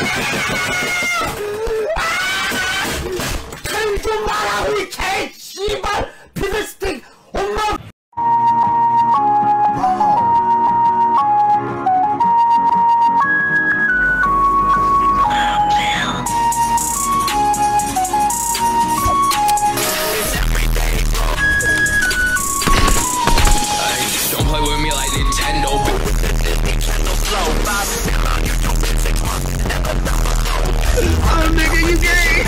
좀 말하고 이 개 씨발 피드스틱 엄마. Don't play with me like Nintendo. Oh nigga, you gay.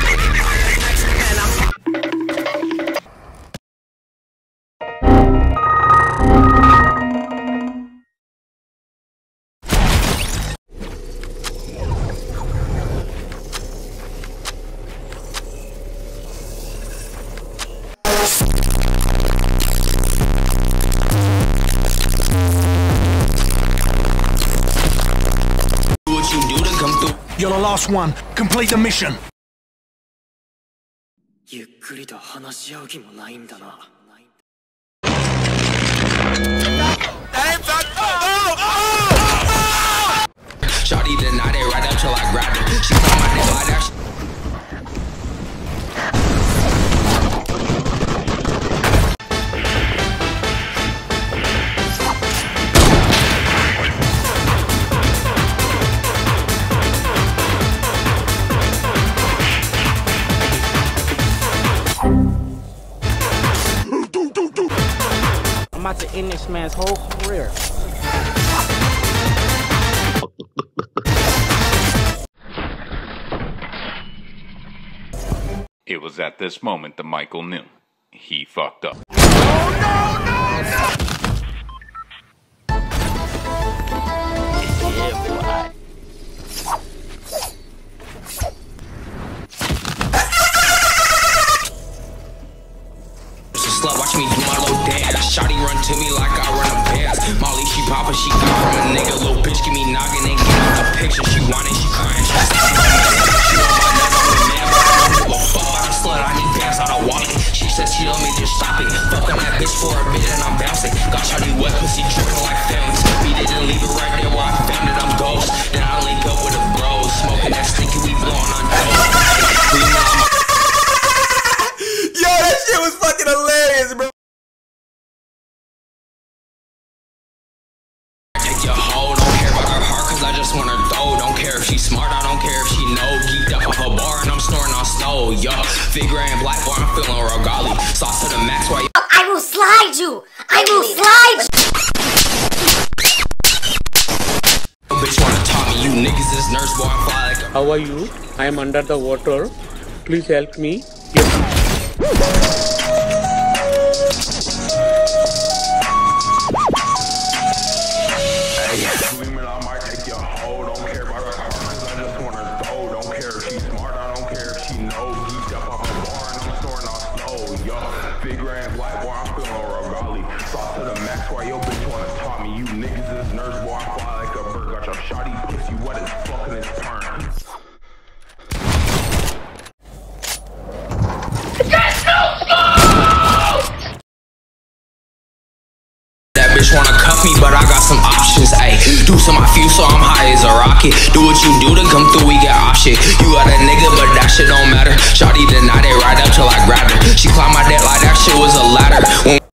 You're the last one. Complete the mission. ゆっくりと話し合う気もないんだな。 Shawty denied it right up till I grabbed her. She told my nigga like that. I'm about to end this man's whole career. It was at this moment that Michael knew. He fucked up. Watch me do my little dance. Shawty run to me like I run a pass. Molly, she poppin', she got from a nigga. Little bitch, give me noggin' and get out the picture. She want it, she cryin'. She want my nigga, I'm a man, but I don't give a fuck about a slut. I need gas out of wallet. She said she love me, just stop it. Fuck on that bitch for a bit and I'm bouncing. Got Shawty wet, pussy drippin' like films. Beat it and leave it right there where I found it. I'm ghost. Then I link up with the bros. Smoking that stinky, we blowin' on dope. Yo, that shit was fucking hilarious, bro. Your hoe, don't care about her heart, cause I just want her throw. Don't care if she's smart, I don't care if she know. Geeked up off her bar and I'm snoring on snow. Yo, figure and black boy, I'm feeling regali. Sauce to the max while you I will slide you! I will slide you! bitch wanna talk me, you niggas is nurse boy, I'm fly like a How are you? I am under the water. Please help me. wanna cuff me, but I got some options, ayy. Do some I feel so I'm high as a rocket. Do what you do to come through, we get option. You got a nigga, but that shit don't matter. Shawty denied